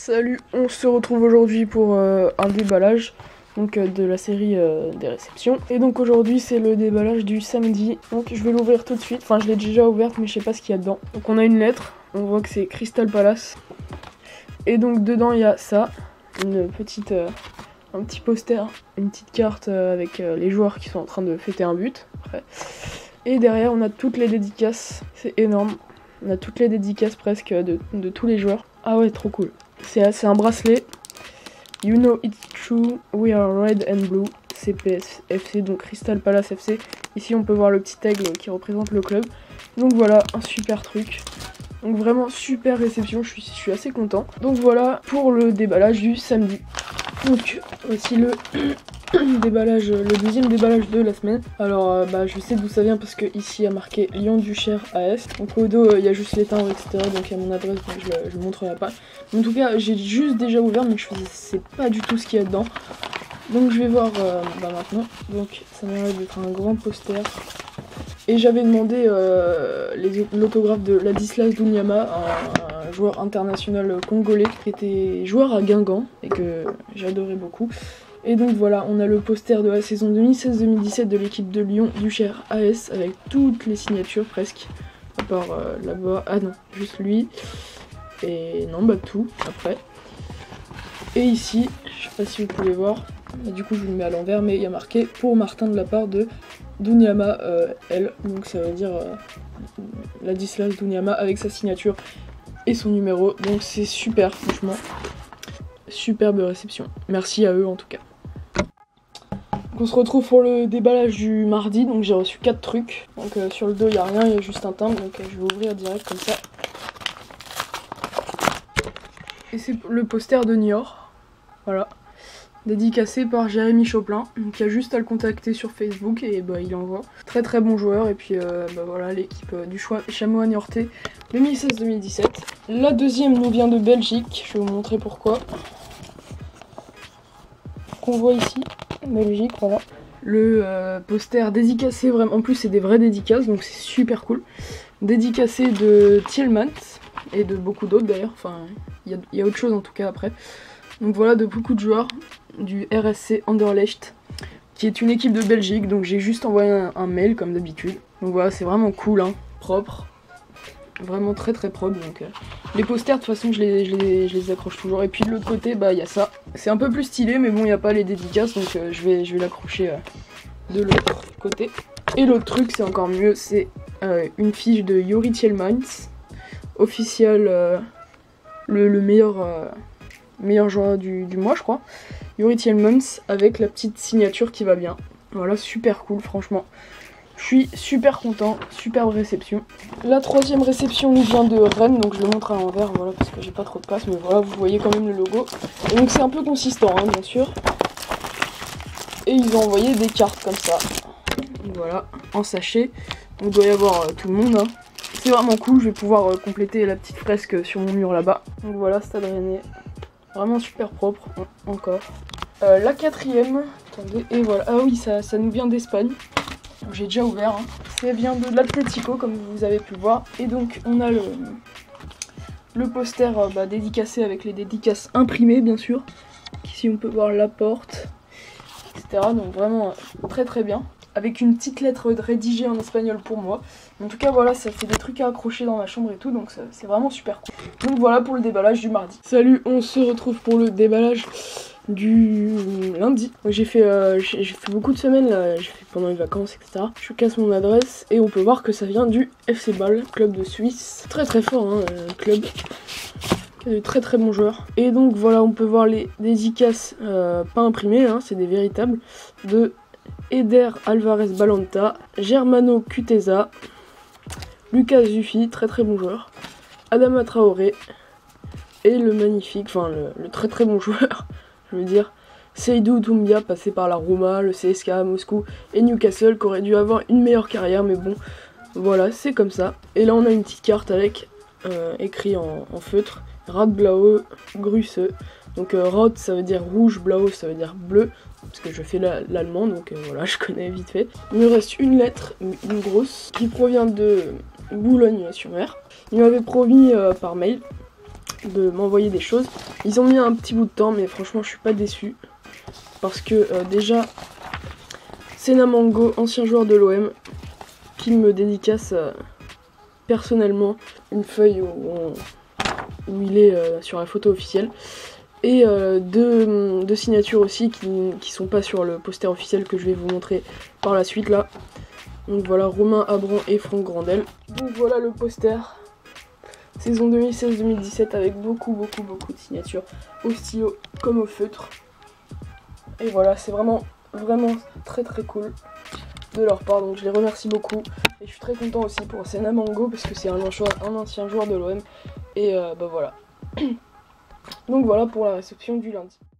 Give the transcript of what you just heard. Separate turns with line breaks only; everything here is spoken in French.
Salut, on se retrouve aujourd'hui pour un déballage de la série des réceptions. Et donc aujourd'hui c'est le déballage du samedi. Donc je vais l'ouvrir tout de suite. Enfin je l'ai déjà ouverte mais je sais pas ce qu'il y a dedans. Donc on a une lettre, on voit que c'est Crystal Palace. Et donc dedans il y a ça, un petit poster, une petite carte avec les joueurs qui sont en train de fêter un but. Après. Et derrière on a toutes les dédicaces, c'est énorme. On a toutes les dédicaces presque de tous les joueurs. Ah ouais, trop cool. C'est un bracelet. You know it's true, we are red and blue. CPS FC, donc Crystal Palace FC. Ici on peut voir le petit aigle qui représente le club. Donc voilà, un super truc. Donc vraiment super réception, je suis assez content. Donc voilà pour le déballage du samedi. Donc voici le déballage, le deuxième déballage de la semaine. Alors je sais d'où ça vient parce que ici il y a marqué Lyon-Duchère AS. Donc au dos il y a juste les timbres etc. Donc il y a mon adresse donc je vous montrerai pas. En tout cas j'ai juste déjà ouvert mais je sais pas du tout ce qu'il y a dedans. Donc je vais voir maintenant. Donc ça m'a l'air d'être un grand poster. Et j'avais demandé l'autographe de Ladislas Dounyama, un joueur international congolais qui était joueur à Guingamp et que j'adorais beaucoup. Et donc voilà, on a le poster de la saison 2016-2017 de l'équipe de Lyon-Duchère AS avec toutes les signatures presque. À part là-bas, ah non, juste lui. Et non, tout après. Et ici, je sais pas si vous pouvez voir, du coup je vous le mets à l'envers, mais il y a marqué pour Martin de la part de Dounyama L, donc ça veut dire Ladislas Dounyama avec sa signature et son numéro, donc c'est super franchement, superbe réception, merci à eux en tout cas. Donc on se retrouve pour le déballage du mardi, donc j'ai reçu 4 trucs, donc sur le dos il n'y a rien, il y a juste un timbre, donc je vais ouvrir direct comme ça. Et c'est le poster de Niort, voilà. Dédicacé par Jérémy Choplin, donc il y a juste à le contacter sur Facebook et il envoie. Très très bon joueur et puis voilà l'équipe du Chamois Niortais 2016-2017. La deuxième nous vient de Belgique, je vais vous montrer pourquoi. Qu'on voit ici, Belgique, voilà. Le poster dédicacé, vraiment, en plus c'est des vraies dédicaces donc c'est super cool. Dédicacé de Tielemans et de beaucoup d'autres d'ailleurs, enfin il y a autre chose en tout cas après. Donc voilà de beaucoup de joueurs du RSC Anderlecht qui est une équipe de Belgique, donc j'ai juste envoyé un mail comme d'habitude. Donc voilà, c'est vraiment cool, hein, propre, vraiment très très propre. Donc les posters de toute façon je les accroche toujours. Et puis de l'autre côté il y a ça, c'est un peu plus stylé mais bon il n'y a pas les dédicaces donc je vais l'accrocher de l'autre côté. Et l'autre truc c'est encore mieux, c'est une fiche de Youri Tielemans, officiel le meilleur joueur du mois je crois, Youri Tielemans avec la petite signature qui va bien. Voilà, super cool franchement. Je suis super content, superbe réception. La troisième réception nous vient de Rennes, donc je le montre à l'envers, voilà, parce que j'ai pas trop de place, mais voilà, vous voyez quand même le logo. Et donc c'est un peu consistant, hein, bien sûr. Et ils ont envoyé des cartes comme ça. Voilà, en sachet. Donc il doit y avoir tout le monde, hein. C'est vraiment cool, je vais pouvoir compléter la petite fresque sur mon mur là-bas. Donc voilà, Stade Rennais. Vraiment super propre, encore. La quatrième, attendez, et voilà. Ah oui, ça nous vient d'Espagne. J'ai déjà ouvert, hein. Ça vient de l'Atlético, comme vous avez pu le voir. Et donc, on a le poster dédicacé avec les dédicaces imprimées, bien sûr. Ici, on peut voir la porte, etc. Donc vraiment très très bien. Avec une petite lettre rédigée en espagnol pour moi. En tout cas voilà, ça fait des trucs à accrocher dans ma chambre et tout, donc c'est vraiment super cool. Donc voilà pour le déballage du mardi. Salut, on se retrouve pour le déballage du lundi. J'ai fait beaucoup de semaines là, j'ai fait pendant les vacances etc. Je casse mon adresse et on peut voir que ça vient du FC Bâle, club de Suisse. Très très fort hein, club. De très très bons joueurs. Et donc voilà, on peut voir les dédicaces pas imprimées, hein, c'est des véritables, de Eder Alvarez Balanta, Germano Cuteza, Lucas Zuffi, très très bon joueur, Adama Traoré, et le magnifique, enfin le très très bon joueur, je veux dire, Seydou Doumbia, passé par la Roma, le CSKA Moscou et Newcastle, qui aurait dû avoir une meilleure carrière, mais bon, voilà, c'est comme ça. Et là on a une petite carte avec, écrit en feutre, Radblaue Grüße. Donc Rot ça veut dire rouge, Blau ça veut dire bleu, parce que je fais l'allemand, donc voilà, je connais vite fait. Il me reste une lettre, une grosse, qui provient de Boulogne-sur-Mer. Il m'avait promis par mail de m'envoyer des choses. Ils ont mis un petit bout de temps, mais franchement je suis pas déçue. Parce que déjà, Sena Mango, ancien joueur de l'OM, qui me dédicace personnellement une feuille où il est sur la photo officielle. Et deux signatures aussi qui sont pas sur le poster officiel que je vais vous montrer par la suite là. Donc voilà, Romain Abran et Franck Grandel. Donc voilà le poster. Saison 2016-2017 avec beaucoup de signatures au stylo comme au feutre. Et voilà, c'est vraiment très cool de leur part, donc je les remercie beaucoup. Et je suis très content aussi pour Sena Mango parce que c'est un ancien joueur de l'OM. Et bah voilà. Donc voilà pour la réception du lundi.